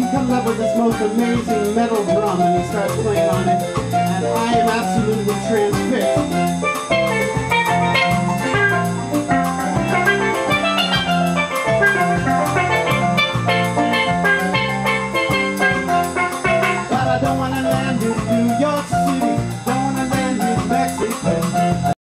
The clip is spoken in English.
comes up with this most amazing metal drum and he starts playing on it, and I am absolutely transfixed. But I don't want to land it.